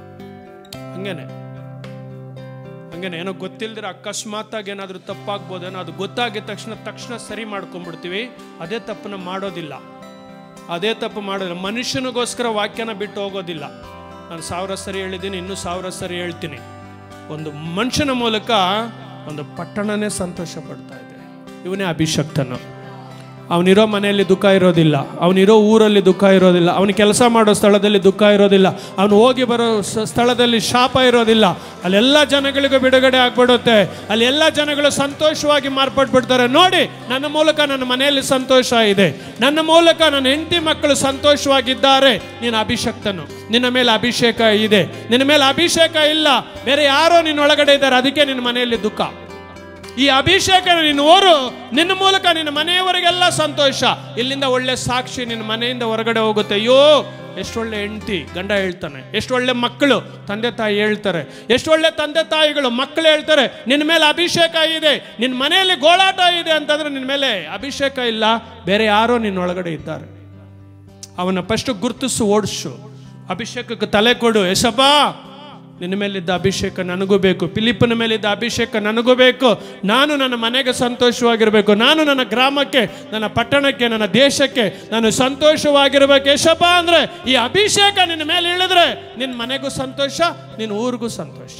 ಏನೋ ಗೊತ್ತಿಲ್ದಿರ ಅಕಸ್ಮಾತ್ತಾಗಿ ಏನಾದರೂ ತಪ್ಪಾಗ್ಬೋದೇನೋ, ಅದು ಗೊತ್ತಾಗಿದ ತಕ್ಷಣ ಸರಿ ಮಾಡ್ಕೊಂಡ್ಬಿಡ್ತೀವಿ. ಅದೇ ತಪ್ಪನ್ನ ಮಾಡೋದಿಲ್ಲ. ಮನುಷ್ಯನಿಗೋಸ್ಕರ ವಾಕ್ಯನ ಬಿಟ್ಟು ಹೋಗೋದಿಲ್ಲ. ನಾನು 1000 ಸರಿ ಹೇಳಿದ್ದೀನಿ, ಇನ್ನೂ 1000 ಸರಿ ಹೇಳ್ತೀನಿ. ಒಂದು ಮನುಷ್ಯನ ಮೂಲಕ ಒಂದು ಪಟ್ಟಣನೇ ಸಂತೋಷ ಪಡ್ತಾ ಇದೆ. ಇವನೇ ಅಭಿಷಕ್ತನು. ಅವನಿರೋ ಮನೆಯಲ್ಲಿ ದುಃಖ ಇರೋದಿಲ್ಲ, ಅವನಿರೋ ಊರಲ್ಲಿ ದುಃಖ ಇರೋದಿಲ್ಲ, ಅವನು ಕೆಲಸ ಮಾಡೋ ಸ್ಥಳದಲ್ಲಿ ದುಃಖ ಇರೋದಿಲ್ಲ, ಅವನು ಹೋಗಿ ಬರೋ ಸ್ಥಳದಲ್ಲಿ ಶಾಪ ಇರೋದಿಲ್ಲ. ಅಲ್ಲೆಲ್ಲ ಜನಗಳಿಗೂ ಬಿಡುಗಡೆ ಆಗ್ಬಿಡುತ್ತೆ, ಅಲ್ಲಿ ಎಲ್ಲ ಜನಗಳು ಸಂತೋಷವಾಗಿ ಮಾರ್ಪಟ್ಬಿಡ್ತಾರೆ. ನೋಡಿ, ನನ್ನ ಮೂಲಕ ನನ್ನ ಮನೆಯಲ್ಲಿ ಸಂತೋಷ ಇದೆ, ನನ್ನ ಮೂಲಕ ನನ್ನ ಹೆಂಡತಿ ಮಕ್ಕಳು ಸಂತೋಷವಾಗಿದ್ದಾರೆ. ನೀನು ಅಭಿಷಕ್ತನು, ನಿನ್ನ ಮೇಲೆ ಅಭಿಷೇಕ ಇದೆ. ನಿನ್ನ ಮೇಲೆ ಅಭಿಷೇಕ ಇಲ್ಲ, ಬೇರೆ ಯಾರೋ ನಿನ್ನೊಳಗಡೆ ಇದ್ದಾರೆ, ಅದಕ್ಕೆ ನಿನ್ನ ಮನೆಯಲ್ಲಿ ದುಃಖ. ಈ ಅಭಿಷೇಕ ನೀನು ಓರು, ನಿನ್ನ ಮೂಲಕ ನಿನ್ನ ಮನೆಯವರಿಗೆಲ್ಲ ಸಂತೋಷ. ಇಲ್ಲಿಂದ ಒಳ್ಳೆ ಸಾಕ್ಷಿ ನಿನ್ನ ಮನೆಯಿಂದ ಹೊರಗಡೆ ಹೋಗುತ್ತೆ. ಅಯ್ಯೋ, ಎಷ್ಟೊಳ್ಳೆ ಹೆಂಡತಿ ಗಂಡ ಹೇಳ್ತಾನೆ, ಎಷ್ಟೊಳ್ಳೆ ಮಕ್ಕಳು ತಂದೆ ತಾಯಿ ಹೇಳ್ತಾರೆ, ಎಷ್ಟೊಳ್ಳೆ ತಂದೆ ತಾಯಿಗಳು ಮಕ್ಕಳು ಹೇಳ್ತಾರೆ, ನಿನ್ನ ಮೇಲೆ ಅಭಿಷೇಕ ಇದೆ, ನಿನ್ನ ಮನೆಯಲ್ಲಿ ಗೋಳಾಟ ಇದೆ ಅಂತಂದ್ರೆ ನಿನ್ನ ಮೇಲೆ ಅಭಿಷೇಕ ಇಲ್ಲ, ಬೇರೆ ಯಾರೋ ನಿನ್ನೊಳಗಡೆ ಇದ್ದಾರೆ. ಅವನ ಫಸ್ಟ್ ಗುರುತಿಸು, ಓಡಿಸು, ಅಭಿಷೇಕಕ್ಕೆ ತಲೆ ಕೊಡು. ಯೇಸಪ್ಪ, ನಿನ್ನ ಮೇಲಿದ್ದ ಅಭಿಷೇಕ ನನಗೂ ಬೇಕು, ಫಿಲಿಪ್ಪನ ಮೇಲಿದ್ದ ಅಭಿಷೇಕ ನನಗೂ ಬೇಕು. ನಾನು ನನ್ನ ಮನೆಗೆ ಸಂತೋಷವಾಗಿರಬೇಕು, ನಾನು ನನ್ನ ಗ್ರಾಮಕ್ಕೆ, ನನ್ನ ಪಟ್ಟಣಕ್ಕೆ, ನನ್ನ ದೇಶಕ್ಕೆ ನಾನು ಸಂತೋಷವಾಗಿರಬೇಕು. ಯೇಸಪ್ಪ ಅಂದರೆ ಈ ಅಭಿಷೇಕ ನಿನ್ನ ಮೇಲೆ ಇಳಿದ್ರೆ ನಿನ್ನ ಮನೆಗೂ ಸಂತೋಷ, ನಿನ್ನ ಊರಿಗೂ ಸಂತೋಷ.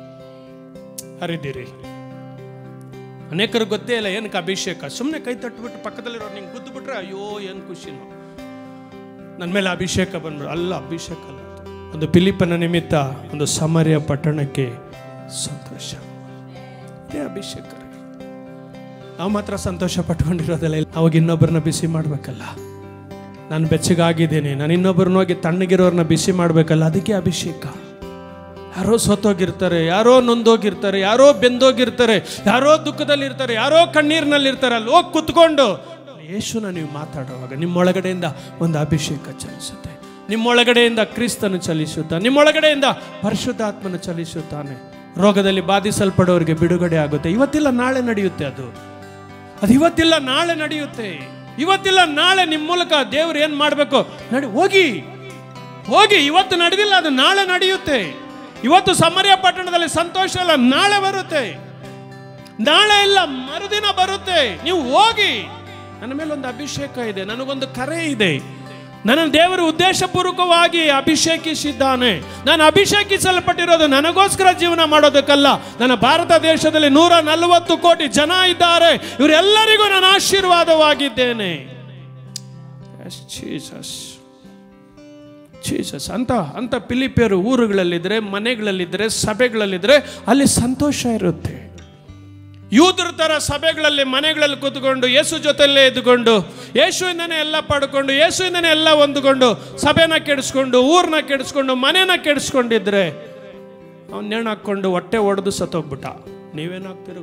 ಹರಿದಿರಿ. ಅನೇಕರು ಗೊತ್ತೇ ಇಲ್ಲ ಏನಕ್ಕೆ ಅಭಿಷೇಕ. ಸುಮ್ಮನೆ ಕೈ ತಟ್ಟುಬಿಟ್ಟು ಪಕ್ಕದಲ್ಲಿರೋ ನಿಂಗೆ ಗುದ್ದು ಬಿಟ್ರೆ ಅಯ್ಯೋ ಏನು ಖುಷಿನೋ, ನನ್ನ ಮೇಲೆ ಅಭಿಷೇಕ ಬಂದ್ಬಿಡು. ಅಲ್ಲ, ಅಭಿಷೇಕ ಅಲ್ಲ. ಒಂದು ಫಿಲಿಪ್ಪನ ನಿಮಿತ್ತ ಒಂದು ಸಮರ್ಯ ಪಟ್ಟಣಕ್ಕೆ ಸಂತೋಷ, ಇದೇ ಅಭಿಷೇಕ. ನಾವು ಮಾತ್ರ ಸಂತೋಷ ಪಟ್ಕೊಂಡಿರೋದಿಲ್ಲ, ಅವಾಗ ಇನ್ನೊಬ್ಬರನ್ನ ಬಿಸಿ ಮಾಡಬೇಕಲ್ಲ. ನಾನು ಬೆಚ್ಚಗಾಗಿದ್ದೀನಿ, ನಾನು ಇನ್ನೊಬ್ಬರನ್ನ ಹೋಗಿ ತಣ್ಣಗಿರೋರನ್ನ ಬಿಸಿ ಮಾಡಬೇಕಲ್ಲ, ಅದಕ್ಕೆ ಅಭಿಷೇಕ. ಯಾರೋ ಸೋತೋಗಿರ್ತಾರೆ, ಯಾರೋ ನೊಂದೋಗಿರ್ತಾರೆ, ಯಾರೋ ಬೆಂದೋಗಿರ್ತಾರೆ, ಯಾರೋ ದುಃಖದಲ್ಲಿರ್ತಾರೆ, ಯಾರೋ ಕಣ್ಣೀರಿನಲ್ಲಿರ್ತಾರೆ. ಅಲ್ಲಿ ಹೋಗಿ ಕುತ್ಕೊಂಡು ಯೇಸುನ ನೀವು ಮಾತಾಡುವಾಗ ನಿಮ್ಮೊಳಗಡೆಯಿಂದ ಒಂದು ಅಭಿಷೇಕ ಚಲಿಸುತ್ತೆ, ನಿಮ್ಮೊಳಗಡೆಯಿಂದ ಕ್ರಿಸ್ತನು ಚಲಿಸುತ್ತಾನೆ, ನಿಮ್ಮೊಳಗಡೆಯಿಂದ ಪರಿಶುದ್ಧಾತ್ಮನು ಚಲಿಸುತ್ತಾನೆ. ರೋಗದಲ್ಲಿ ಬಾಧಿಸಲ್ಪಡೋರಿಗೆ ಬಿಡುಗಡೆ ಆಗುತ್ತೆ. ಇವತ್ತಿಲ್ಲ ನಾಳೆ ನಡೆಯುತ್ತೆ, ಅದು ಇವತ್ತಿಲ್ಲ ನಾಳೆ ನಡೆಯುತ್ತೆ. ಇವತ್ತಿಲ್ಲ ನಾಳೆ ನಿಮ್ಮ ಮೂಲಕ ದೇವರು ಏನು ಮಾಡಬೇಕು ಹೋಗಿ. ಇವತ್ತು ನಡೆದಿಲ್ಲ, ಅದು ನಾಳೆ ನಡೆಯುತ್ತೆ. ಇವತ್ತು ಸಮರ್ಯ ಪಟ್ಟಣದಲ್ಲಿ ಸಂತೋಷ ಇಲ್ಲ, ನಾಳೆ ಬರುತ್ತೆ. ನಾಳೆ ಇಲ್ಲ, ಮರುದಿನ ಬರುತ್ತೆ. ನೀವು ಹೋಗಿ. ನನ್ನ ಮೇಲೆ ಒಂದು ಅಭಿಷೇಕ ಇದೆ, ನನಗೊಂದು ಕರೆ ಇದೆ, ನನ್ನ ದೇವರು ಉದ್ದೇಶಪೂರ್ವಕವಾಗಿ ಅಭಿಷೇಕಿಸಿದ್ದಾನೆ. ನಾನು ಅಭಿಷೇಕಿಸಲ್ಪಟ್ಟಿರೋದು ನನಗೋಸ್ಕರ ಜೀವನ ಮಾಡೋದಕ್ಕಲ್ಲ. ನನ್ನ ಭಾರತ ದೇಶದಲ್ಲಿ 140 ಕೋಟಿ ಜನ ಇದ್ದಾರೆ, ಇವರೆಲ್ಲರಿಗೂ ನಾನು ಆಶೀರ್ವಾದವಾಗಿದ್ದೇನೆ. ಜೀಸಸ್ ಅಂತ ಫಿಲಿಪಿಯರು ಊರುಗಳಲ್ಲಿದ್ದರೆ, ಮನೆಗಳಲ್ಲಿದ್ದರೆ, ಸಭೆಗಳಲ್ಲಿದ್ದರೆ ಅಲ್ಲಿ ಸಂತೋಷ ಇರುತ್ತೆ. ಯೂದ್ರ ಥರ ಸಭೆಗಳಲ್ಲಿ, ಮನೆಗಳಲ್ಲಿ ಕೂತ್ಕೊಂಡು ಯೇಸು ಜೊತೆಯಲ್ಲೇ ಇದ್ದುಕೊಂಡು, ಯೇಸುವಿಂದನೇ ಎಲ್ಲ ಪಡ್ಕೊಂಡು, ಯೇಸುವಿಂದನೇ ಎಲ್ಲ ಹೊಂದ್ಕೊಂಡು, ಸಭೆನ ಕೆಡಿಸ್ಕೊಂಡು, ಊರನ್ನ ಕೆಡಿಸ್ಕೊಂಡು, ಮನೆನ ಕೆಡಿಸ್ಕೊಂಡಿದ್ರೆ ಅವ್ನು ನೇಣು ಹಾಕ್ಕೊಂಡು ಹೊಟ್ಟೆ ಒಡೆದು ಸತ್ತೋಗ್ಬಿಟ್ಟ. ನೀವೇನಾಗ್ತಿರೋ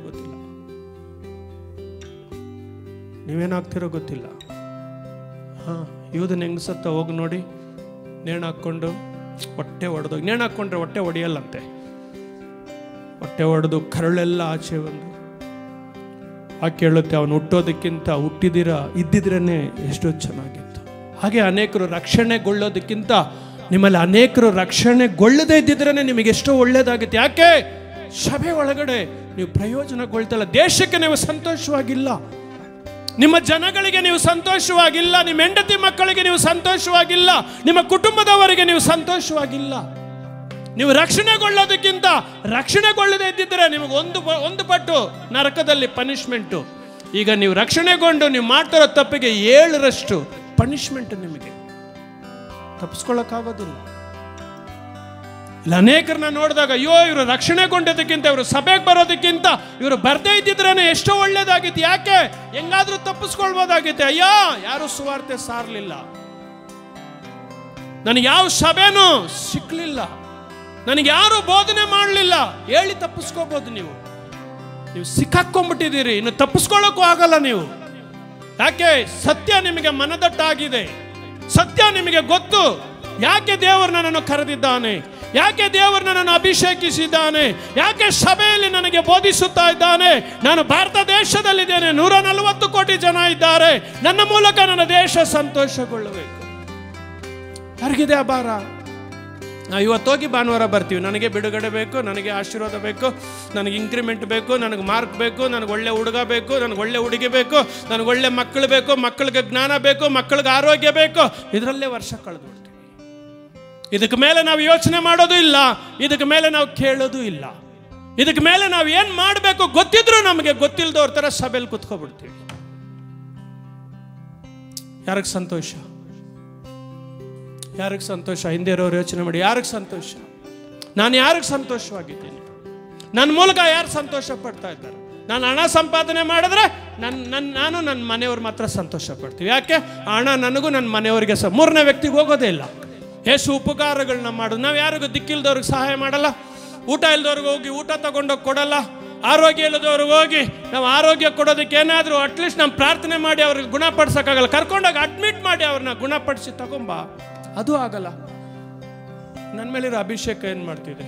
ಗೊತ್ತಿಲ್ಲ. ಯೂದನ ಹೆಂಗ್ ಸತ್ತ ಹೋಗಿ ನೋಡಿ. ನೇಣು ಹಾಕ್ಕೊಂಡು ಹೊಟ್ಟೆ ಒಡೆದೋಗಿ, ನೇಣು ಹಾಕ್ಕೊಂಡ್ರೆ ಹೊಟ್ಟೆ ಹೊಡೆಯಲ್ಲಂತೆ. ಹೊಟ್ಟೆ ಒಡೆದು ಕರಳೆಲ್ಲ ಆಚೆ ಬಂದು ಕೇಳುತ್ತೆ, ಅವನು ಹುಟ್ಟೋದಕ್ಕಿಂತ ಇದ್ದಿದ್ರೇ ಎಷ್ಟೋ ಚೆನ್ನಾಗಿತ್ತು. ಹಾಗೆ ಅನೇಕರು ರಕ್ಷಣೆಗೊಳ್ಳೋದಕ್ಕಿಂತ ನಿಮ್ಮಲ್ಲಿ ಅನೇಕರು ರಕ್ಷಣೆಗೊಳ್ಳದೇ ಇದ್ದಿದ್ರೇ ನಿಮಗೆ ಎಷ್ಟೋ ಒಳ್ಳೇದಾಗಿತ್ತು. ಯಾಕೆ? ಸಭೆ ಒಳಗಡೆ ನೀವು ಪ್ರಯೋಜನಗೊಳ್ತಲ್ಲ, ದೇಶಕ್ಕೆ ನೀವು ಸಂತೋಷವಾಗಿಲ್ಲ, ನಿಮ್ಮ ಜನಗಳಿಗೆ ನೀವು ಸಂತೋಷವಾಗಿಲ್ಲ, ನಿಮ್ಮ ಹೆಂಡತಿ ಮಕ್ಕಳಿಗೆ ನೀವು ಸಂತೋಷವಾಗಿಲ್ಲ, ನಿಮ್ಮ ಕುಟುಂಬದವರಿಗೆ ನೀವು ಸಂತೋಷವಾಗಿಲ್ಲ. ನೀವು ರಕ್ಷಣೆಗೊಳ್ಳೋದಕ್ಕಿಂತ ರಕ್ಷಣೆಗೊಳ್ಳದೇ ಇದ್ದಿದ್ರೆ ನಿಮಗೆ ಒಂದು ಪಟ್ಟು ನರಕದಲ್ಲಿ ಪನಿಷ್ಮೆಂಟು. ಈಗ ನೀವು ರಕ್ಷಣೆಗೊಂಡು ನೀವು ಮಾಡ್ತಿರೋ ತಪ್ಪಿಗೆ 7ರಷ್ಟು ಪನಿಷ್ಮೆಂಟ್. ನಿಮಗೆ ತಪ್ಪಿಸ್ಕೊಳ್ಳೋಕ್ಕಾಗೋದಿಲ್ಲ. ಇಲ್ಲ, ಅನೇಕರನ್ನ ನೋಡಿದಾಗ ಅಯ್ಯೋ ಇವರು ರಕ್ಷಣೆಗೊಂಡೋದಕ್ಕಿಂತ, ಇವರು ಸಭೆಗೆ ಬರೋದಕ್ಕಿಂತ ಇವರು ಬರ್ದೇ ಇದ್ದಿದ್ರೇನೆ ಎಷ್ಟೋ ಒಳ್ಳೇದಾಗಿತ್ತು. ಯಾಕೆ? ಹೆಂಗಾದ್ರೂ ತಪ್ಪಿಸ್ಕೊಳ್ಬೋದಾಗಿತ್ತು. ಅಯ್ಯೋ, ಯಾರು ಸುವಾರ್ತೆ ಸಾರಲಿಲ್ಲ, ನನಗೆ ಯಾವ ಸಭೆನೂ ಸಿಕ್ಕಲಿಲ್ಲ, ನನಗೆ ಯಾರು ಬೋಧನೆ ಮಾಡಲಿಲ್ಲ, ಹೇಳಿ ತಪ್ಪಿಸ್ಕೋಬಹುದು. ನೀವು ಸಿಕ್ಕಾಕೊಂಡ್ಬಿಟ್ಟಿದ್ದೀರಿ, ಇನ್ನು ತಪ್ಪಿಸ್ಕೊಳ್ಳೋಕ್ಕೂ ಆಗಲ್ಲ ನೀವು. ಯಾಕೆ? ಸತ್ಯ ನಿಮಗೆ ಮನದಟ್ಟಾಗಿದೆ, ಸತ್ಯ ನಿಮಗೆ ಗೊತ್ತು. ಯಾಕೆ ದೇವರು ನನ್ನನ್ನು ಕರೆದಿದ್ದಾನೆ, ಯಾಕೆ ದೇವರು ನನ್ನನ್ನು ಅಭಿಷೇಕಿಸಿದ್ದಾನೆ, ಯಾಕೆ ಸಭೆಯಲ್ಲಿ ನನಗೆ ಬೋಧಿಸುತ್ತಾ ಇದ್ದಾನೆ. ನಾನು ಭಾರತ ದೇಶದಲ್ಲಿದ್ದೇನೆ, 140 ಕೋಟಿ ಜನ ಇದ್ದಾರೆ, ನನ್ನ ಮೂಲಕ ನನ್ನ ದೇಶ ಸಂತೋಷಗೊಳ್ಳಬೇಕು. ಯಾರಿಗಿದೆ ಆ ಭಾರ? ನಾವು ಇವತ್ತೋಗಿ ಭಾನುವಾರ ಬರ್ತೀವಿ, ನನಗೆ ಬಿಡುಗಡೆ ಬೇಕು, ನನಗೆ ಆಶೀರ್ವಾದ ಬೇಕು, ನನಗೆ ಇಂಕ್ರಿಮೆಂಟ್ ಬೇಕು, ನನಗೆ ಮಾರ್ಕ್ ಬೇಕು, ನನಗೆ ಒಳ್ಳೆ ಹುಡುಗ ಬೇಕು, ನನಗೆ ಒಳ್ಳೆ ಹುಡುಗಿ ಬೇಕು, ನನಗೆ ಒಳ್ಳೆ ಮಕ್ಕಳು ಬೇಕು, ಮಕ್ಕಳಿಗೆ ಜ್ಞಾನ ಬೇಕು, ಮಕ್ಕಳಿಗೆ ಆರೋಗ್ಯ ಬೇಕು. ಇದರಲ್ಲೇ ವರ್ಷ ಕಳೆದು ಬಿಡ್ತೀವಿ. ಇದಕ್ಕೆ ಮೇಲೆ ನಾವು ಯೋಚನೆ ಮಾಡೋದು ಇಲ್ಲ, ಇದಕ್ಕೆ ಮೇಲೆ ನಾವು ಕೇಳೋದು ಇಲ್ಲ, ಇದಕ್ಕೆ ಮೇಲೆ ನಾವು ಏನು ಮಾಡಬೇಕು ಗೊತ್ತಿದ್ರು ನಮಗೆ ಗೊತ್ತಿಲ್ಲದವ್ರ ಥರ ಸಭೆಯಲ್ಲಿ ಕುತ್ಕೊಬಿಡ್ತೀವಿ. ಯಾರಿಗೆ ಸಂತೋಷ? ಯಾರಿಗೆ ಸಂತೋಷ? ಹಿಂದೆ ಇರೋರು ಯೋಚನೆ ಮಾಡಿ, ಯಾರಿಗೆ ಸಂತೋಷ? ನಾನು ಯಾರಿಗೆ ಸಂತೋಷವಾಗಿದ್ದೀನಿ? ನನ್ನ ಮೂಲಕ ಯಾರು ಸಂತೋಷ ಪಡ್ತಾ ಇದ್ದಾರೆ? ನಾನು ಹಣ ಸಂಪಾದನೆ ಮಾಡಿದ್ರೆ ನಾನು ನನ್ನ ಮನೆಯವ್ರು ಮಾತ್ರ ಸಂತೋಷ ಪಡ್ತೀವಿ. ಯಾಕೆ? ಹಣ ನನಗೂ ನನ್ನ ಮನೆಯವರಿಗೆ ಮೂರನೇ ವ್ಯಕ್ತಿಗೆ ಹೋಗೋದೇ ಇಲ್ಲ. ಎಷ್ಟು ಉಪಕಾರಗಳನ್ನ ಮಾಡೋದು. ನಾವು ಯಾರಿಗೂ ದಿಕ್ಕಿಲ್ದವ್ರಿಗೆ ಸಹಾಯ ಮಾಡಲ್ಲ. ಊಟ ಇಲ್ದವ್ರಿಗೆ ಹೋಗಿ ಊಟ ತಗೊಂಡೋಗಿ ಕೊಡಲ್ಲ. ಆರೋಗ್ಯ ಇಲ್ಲದವ್ರಿಗೆ ಹೋಗಿ ನಾವು ಆರೋಗ್ಯ ಕೊಡೋದಕ್ಕೆ ಏನಾದರೂ ಅಟ್ಲೀಸ್ಟ್ ನಾವು ಪ್ರಾರ್ಥನೆ ಮಾಡಿ ಅವ್ರಿಗೆ ಗುಣಪಡಿಸೋಕ್ಕಾಗಲ್ಲ. ಕರ್ಕೊಂಡೋಗಿ ಅಡ್ಮಿಟ್ ಮಾಡಿ ಅವ್ರನ್ನ ಗುಣಪಡಿಸಿ ತಗೊಂಬ, ಅದು ಆಗಲ್ಲ. ನನ್ನ ಮೇಲಿರೋ ಅಭಿಷೇಕ ಏನು ಮಾಡ್ತಿದೆ?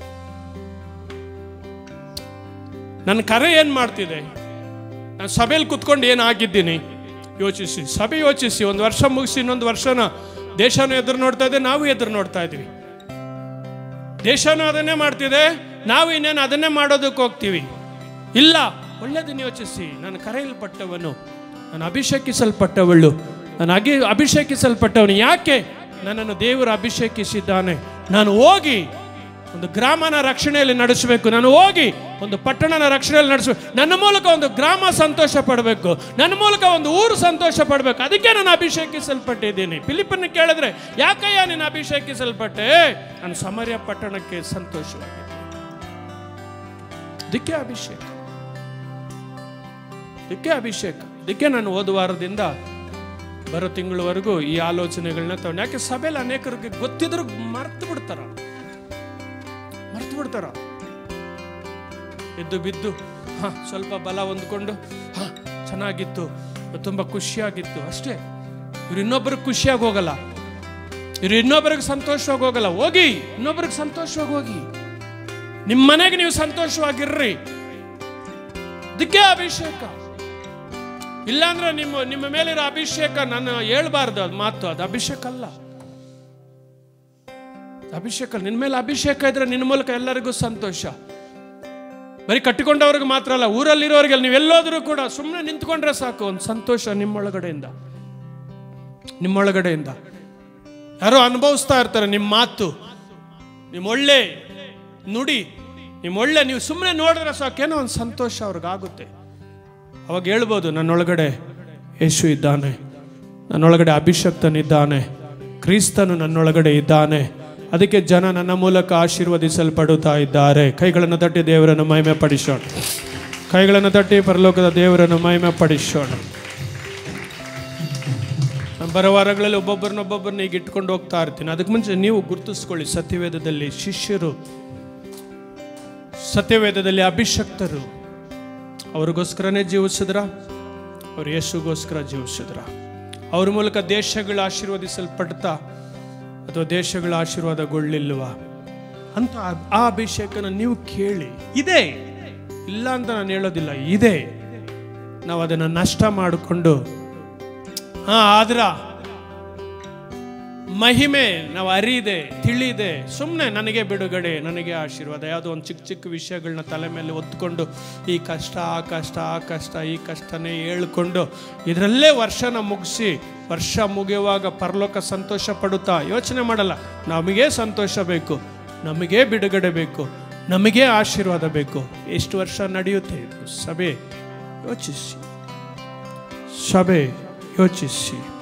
ನನ್ನ ಕರೆ ಏನು ಮಾಡ್ತಿದೆ? ನಾನು ಸಭೆಯಲ್ಲಿ ಕುತ್ಕೊಂಡು ಏನಾಗಿದ್ದೀನಿ ಯೋಚಿಸಿ. ಸಭೆ ಯೋಚಿಸಿ. ಒಂದು ವರ್ಷ ಮುಗಿಸಿ ಇನ್ನೊಂದು ವರ್ಷನ ದೇಶನೂ ಎದುರು ನೋಡ್ತಾ ಇದೆ, ನಾವು ಎದುರು ನೋಡ್ತಾ ಇದ್ವಿ. ದೇಶನೂ ಅದನ್ನೇ ಮಾಡ್ತಿದೆ, ನಾವು ಇನ್ನೇನು ಅದನ್ನೇ ಮಾಡೋದಕ್ಕೆ ಹೋಗ್ತೀವಿ. ಇಲ್ಲ, ಒಳ್ಳೆದನ್ನು ಯೋಚಿಸಿ. ನಾನು ಕರೆಯಲ್ಪಟ್ಟವನು, ನಾನು ಅಭಿಷೇಕಿಸಲ್ಪಟ್ಟವಳು, ನಾನು ಅಭಿಷೇಕಿಸಲ್ಪಟ್ಟವನು. ಯಾಕೆ? ನನ್ನನ್ನು ದೇವರು ಅಭಿಷೇಕಿಸಿದ್ದಾನೆ. ನಾನು ಹೋಗಿ ಒಂದು ಗ್ರಾಮನ ರಕ್ಷಣೆಯಲ್ಲಿ ನಡೆಸಬೇಕು. ನಾನು ಹೋಗಿ ಒಂದು ಪಟ್ಟಣನ ರಕ್ಷಣೆಯಲ್ಲಿ ನಡೆಸಬೇಕು. ನನ್ನ ಮೂಲಕ ಒಂದು ಗ್ರಾಮ ಸಂತೋಷ ಪಡಬೇಕು. ನನ್ನ ಮೂಲಕ ಒಂದು ಊರು ಸಂತೋಷ ಪಡಬೇಕು. ಅದಕ್ಕೆ ನಾನು ಅಭಿಷೇಕಿಸಲ್ಪಟ್ಟಿದ್ದೀನಿ. ಫಿಲಿಪ್ಪನ್ನು ಕೇಳಿದ್ರೆ, ಯಾಕಯ್ಯ ನೀನು ಅಭಿಷೇಕಿಸಲ್ಪಟ್ಟೆ? ನಾನು ಸಮರ್ಯ ಪಟ್ಟಣಕ್ಕೆ ಸಂತೋಷವಾಗಿದೆ. ಅದಕ್ಕೆ ಅಭಿಷೇಕ, ಅದಕ್ಕೆ ನಾನು ಹೋದ ವಾರದಿಂದ ಬರೋ ತಿಂಗಳವರೆಗೂ ಈ ಆಲೋಚನೆಗಳನ್ನ ತಗೊಂಡು. ಯಾಕೆ? ಸಭೆಯಲ್ಲಿ ಅನೇಕರಿಗೆ ಗೊತ್ತಿದ್ರು ಮರ್ತು ಬಿಡ್ತಾರ. ಎದ್ದು ಬಿದ್ದು ಸ್ವಲ್ಪ ಬಲ ಹೊಂದ್ಕೊಂಡು ಚೆನ್ನಾಗಿತ್ತು, ತುಂಬ ಖುಷಿಯಾಗಿತ್ತು ಅಷ್ಟೇ. ಇವ್ರು ಇನ್ನೊಬ್ಬರಿಗೆ ಖುಷಿಯಾಗಿ ಹೋಗಲ್ಲ, ಇವ್ರು ಇನ್ನೊಬ್ಬರಿಗೆ ಸಂತೋಷವಾಗಿ ಹೋಗಲ್ಲ. ಹೋಗಿ ಇನ್ನೊಬ್ಬರಿಗೆ ಸಂತೋಷವಾಗಿ ಹೋಗಿ. ನಿಮ್ಮ ಮನೆಗೆ ನೀವು ಸಂತೋಷವಾಗಿರ್ರಿ. ಅದಕ್ಕೆ ಅಭಿಷೇಕ. ಇಲ್ಲಾಂದ್ರೆ ನಿಮ್ಮ ಮೇಲಿರೋ ಅಭಿಷೇಕ ನಾನು ಹೇಳ್ಬಾರ್ದು, ಅದು ಮಾತು, ಅದು ಅಭಿಷೇಕ ಅಲ್ಲ. ಅಭಿಷೇಕ, ನಿನ್ನ ಮೇಲೆ ಅಭಿಷೇಕ ಇದ್ರೆ ನಿನ್ನ ಮೂಲಕ ಎಲ್ಲರಿಗೂ ಸಂತೋಷ. ಬರೀ ಕಟ್ಟಿಕೊಂಡವ್ರಿಗೆ ಮಾತ್ರ ಅಲ್ಲ, ಊರಲ್ಲಿರೋರಿಗೆ. ನೀವೆಲ್ಲೋದ್ರೂ ಕೂಡ ಸುಮ್ಮನೆ ನಿಂತ್ಕೊಂಡ್ರೆ ಸಾಕು, ಒಂದು ಸಂತೋಷ ನಿಮ್ಮೊಳಗಡೆಯಿಂದ. ಯಾರೋ ಅನುಭವಿಸ್ತಾ ಇರ್ತಾರೆ ನಿಮ್ಮ ಮಾತು, ನಿಮ್ಮ ಒಳ್ಳೆ ನುಡಿ, ನೀವು ಸುಮ್ಮನೆ ನೋಡಿದ್ರೆ ಸಾಕೇನೋ ಒಂದು ಸಂತೋಷ ಅವ್ರಿಗಾಗುತ್ತೆ. ಅವಾಗ ಹೇಳ್ಬೋದು, ನನ್ನೊಳಗಡೆ ಯೇಸು ಇದ್ದಾನೆ, ನನ್ನೊಳಗಡೆ ಅಭಿಷಕ್ತನಿದ್ದಾನೆ, ಕ್ರಿಸ್ತನು ನನ್ನೊಳಗಡೆ ಇದ್ದಾನೆ. ಅದಕ್ಕೆ ಜನ ನನ್ನ ಮೂಲಕ ಆಶೀರ್ವದಿಸಲ್ಪಡುತ್ತಾ ಇದ್ದಾರೆ. ಕೈಗಳನ್ನು ತಟ್ಟಿ ದೇವರನ್ನು ಮಹಿಮೆ ಪಡಿಸೋಣ. ಕೈಗಳನ್ನು ತಟ್ಟಿ ಪರಲೋಕದ ದೇವರನ್ನು ಮಹಿಮೆ ಪಡಿಸೋಣ. ಬರೋ ವಾರಗಳಲ್ಲಿ ಒಬ್ಬೊಬ್ಬರನ್ನ ಈಗ ಇಟ್ಕೊಂಡು ಹೋಗ್ತಾ ಇರ್ತೀನಿ. ಅದಕ್ಕೆ ಮುಂಚೆ ನೀವು ಗುರುತಿಸ್ಕೊಳ್ಳಿ, ಸತ್ಯವೇದದಲ್ಲಿ ಶಿಷ್ಯರು, ಸತ್ಯವೇದದಲ್ಲಿ ಅಭಿಷಕ್ತರು, ಅವ್ರಿಗೋಸ್ಕರನೇ ಜೀವಿಸಿದ್ರ? ಅವ್ರು ಯೇಸುಗೋಸ್ಕರ ಜೀವಿಸಿದ್ರ? ಅವ್ರ ಮೂಲಕ ದೇಶಗಳು ಆಶೀರ್ವದಿಸಲ್ಪಡ್ತಾ ಅಥವಾ ದೇಶಗಳ ಆಶೀರ್ವಾದಗೊಳ್ಳಿಲ್ವಾ ಅಂತ ಆ ಅಭಿಷೇಕನ ನೀವು ಕೇಳಿ. ಇದೆ, ಇಲ್ಲ ಅಂತ ನಾನು ಹೇಳೋದಿಲ್ಲ, ಇದೆ. ನಾವು ಅದನ್ನು ನಷ್ಟ ಮಾಡಿಕೊಂಡು ಆದ್ರ ಮಹಿಮೆ ನಾವು ಅರಿದೆ, ತಿಳಿದೆ, ಸುಮ್ಮನೆ ನನಗೆ ಬಿಡುಗಡೆ, ನನಗೆ ಆಶೀರ್ವಾದ, ಯಾವುದೋ ಒಂದು ಚಿಕ್ಕ ಚಿಕ್ಕ ವಿಷಯಗಳನ್ನ ತಲೆ ಮೇಲೆ ಹೊತ್ಕೊಂಡು ಈ ಕಷ್ಟ ಆ ಕಷ್ಟ ಆ ಕಷ್ಟ ಈ ಕಷ್ಟನೇ ಹೇಳ್ಕೊಂಡು ಇದರಲ್ಲೇ ವರ್ಷನ ಮುಗಿಸಿ ವರ್ಷ ಮುಗಿಯುವಾಗ ಪರಲೋಕ ಸಂತೋಷ ಪಡುತ್ತಾ ಯೋಚನೆ ಮಾಡಲ್ಲ. ನಮಗೆ ಸಂತೋಷ ಬೇಕು, ನಮಗೆ ಬಿಡುಗಡೆ ಬೇಕು, ನಮಗೆ ಆಶೀರ್ವಾದ ಬೇಕು. ಎಷ್ಟು ವರ್ಷ ನಡೆಯುತ್ತೆ ಇದು? ಸಭೆ ಯೋಚಿಸಿ,